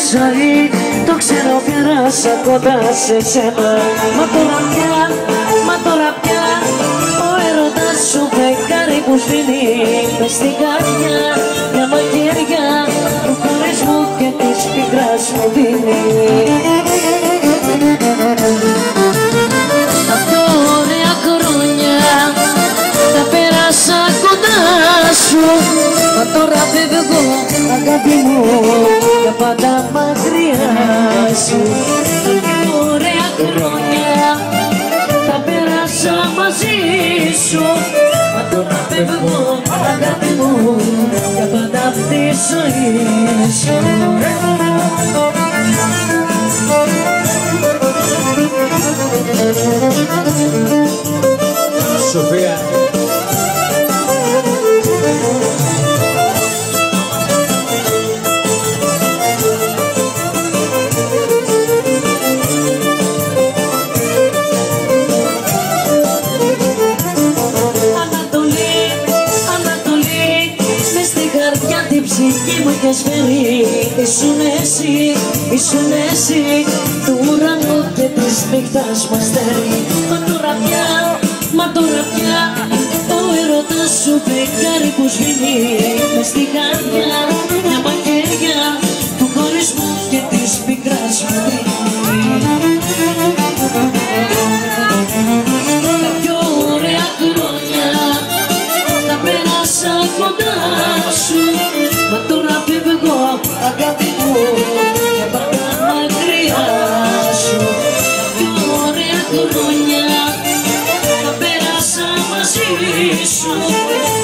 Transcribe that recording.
ζωή, το ξέρω πέρασα κοντά σε σένα. Μα τώρα πια ο έρωτας σου φεγγάρι που σβήνει μες στην καρδιά, μια μαχαίρια του χωρισμού και της πικράς μου δίνει. Τα πιο ωραία χρόνια τα πέρασα κοντά σου, μα τώρα φεύγω αγάπη μου για πάντα μακριά σου. Τα πιο ωραία χρόνια τα πέρασα μαζί σου, μα τώρα φεύγω αγάπη μου για πάντα απ' τη ζωή σου. Σοφία. Ψυχή μου είχες φέρει, ήσουν εσύ του ουρανού και της νύχτας μου αστέρι. Μα τώρα πια ο έρωτας σου φεγγάρι που σβήνει μες στην καρδιά, μια μαχαίρια του χωρισμού και της πικράς μου δίνει. Τα πιο ωραία χρόνια τα πέρασα κοντά σου, μα τώρα φεύγω αγάπη μου για πάντα μακριά σου. Τα πιο ωραία χρόνια τα πέρασα μαζί σου,